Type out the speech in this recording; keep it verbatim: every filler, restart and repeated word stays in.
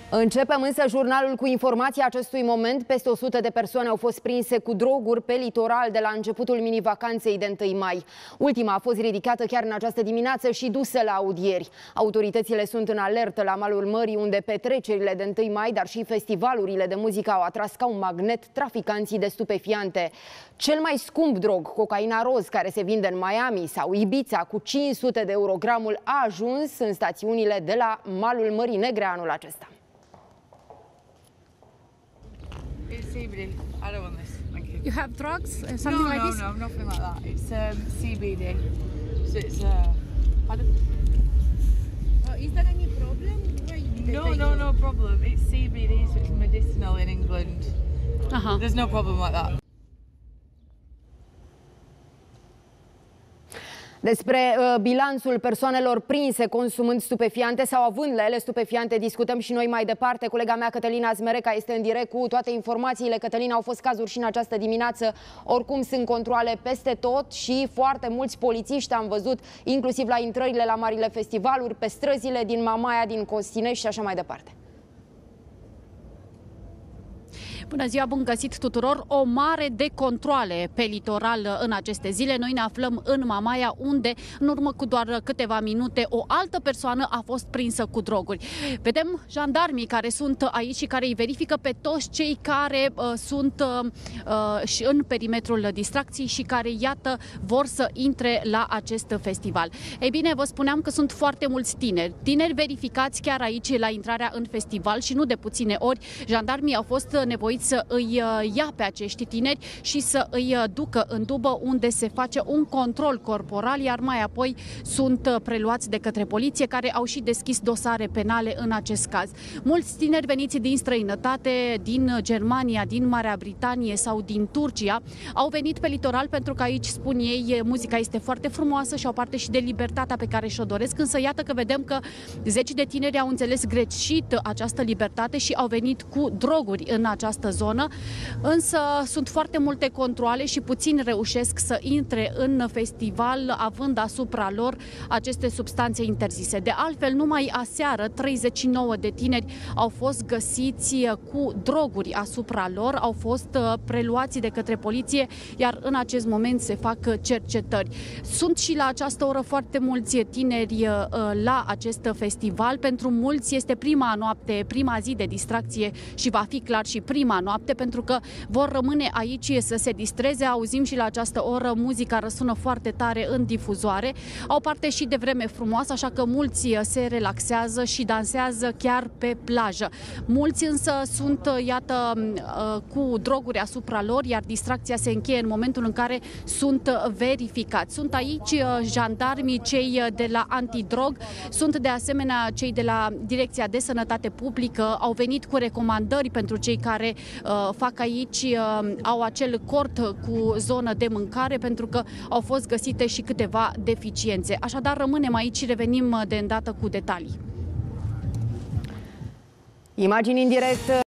Începem însă jurnalul cu informația acestui moment. Peste o sută de persoane au fost prinse cu droguri pe litoral de la începutul mini-vacanței de întâi mai. Ultima a fost ridicată chiar în această dimineață și dusă la audieri. Autoritățile sunt în alertă la malul mării, unde petrecerile de întâi mai, dar și festivalurile de muzică au atras ca un magnet traficanții de stupefiante. Cel mai scump drog, cocaina roz, care se vinde în Miami sau Ibiza cu cinci sute de euro gramul, a ajuns în stațiunile de la malul Mării Negre anul acesta. It's C B D. I don't want this. Thank you. You have drugs? Uh, something no, like no, this? No, no, nothing like that. It's um, C B D. So it's uh. Pardon? Uh, is there any problem? Why they No, take no, you? no problem. It's C B D, so it's medicinal in England. Uh-huh. There's no problem like that. Despre uh, bilanțul persoanelor prinse consumând stupefiante sau având la ele stupefiante discutăm și noi mai departe. Colega mea Cătălina Zmereca este în direct cu toate informațiile. Cătălina, au fost cazuri și în această dimineață. Oricum sunt controale peste tot și foarte mulți polițiști am văzut, inclusiv la intrările la marile festivaluri, pe străzile din Mamaia, din Costinești și așa mai departe. Bună ziua, bun găsit tuturor! O mare de controale pe litoral în aceste zile. Noi ne aflăm în Mamaia, unde în urmă cu doar câteva minute o altă persoană a fost prinsă cu droguri. Vedem jandarmii care sunt aici și care îi verifică pe toți cei care uh, sunt uh, și în perimetrul distracției și care, iată, vor să intre la acest festival. Ei bine, vă spuneam că sunt foarte mulți tineri. Tineri verificați chiar aici la intrarea în festival și nu de puține ori jandarmii au fost nevoiți să îi ia pe acești tineri și să îi ducă în dubă, unde se face un control corporal, iar mai apoi sunt preluați de către poliție, care au și deschis dosare penale în acest caz. Mulți tineri veniți din străinătate, din Germania, din Marea Britanie sau din Turcia, au venit pe litoral pentru că aici, spun ei, muzica este foarte frumoasă și au parte și de libertatea pe care și-o doresc, însă iată că vedem că zeci de tineri au înțeles greșit această libertate și au venit cu droguri în această zonă, însă sunt foarte multe controale și puțini reușesc să intre în festival având asupra lor aceste substanțe interzise. De altfel, numai aseară treizeci și nouă de tineri au fost găsiți cu droguri asupra lor, au fost preluați de către poliție, iar în acest moment se fac cercetări. Sunt și la această oră foarte mulți tineri la acest festival. Pentru mulți este prima noapte, prima zi de distracție și va fi clar și prima noapte, pentru că vor rămâne aici să se distreze. Auzim și la această oră muzica răsună foarte tare în difuzoare. Au parte și de vreme frumoasă, așa că mulți se relaxează și dansează chiar pe plajă. Mulți însă sunt, iată, cu droguri asupra lor, iar distracția se încheie în momentul în care sunt verificați. Sunt aici jandarmii, cei de la antidrog, sunt de asemenea cei de la Direcția de Sănătate Publică, au venit cu recomandări pentru cei care uh, fac aici, uh, au acel cort cu zonă de mâncare, pentru că au fost găsite și câteva deficiențe. Așadar, rămânem aici și revenim de îndată cu detalii. Imagini în direct.